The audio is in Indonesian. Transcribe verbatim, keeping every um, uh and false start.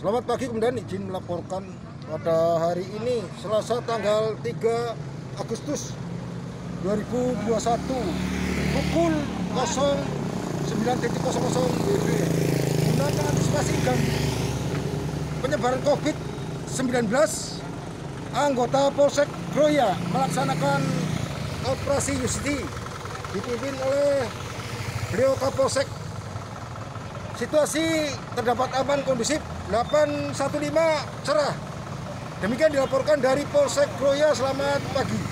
Selamat pagi, kemudian izin melaporkan pada hari ini Selasa tanggal tiga Agustus dua ribu dua puluh satu pukul sembilan nol nol W B guna mengantisipasi penyebaran COVID sembilan belas, anggota Polsek Kroya melaksanakan operasi Justisi dipimpin oleh beliau Kapolsek. Situasi terdapat aman, kondusif, delapan satu lima cerah. Demikian dilaporkan dari Polsek Kroya. Selamat pagi.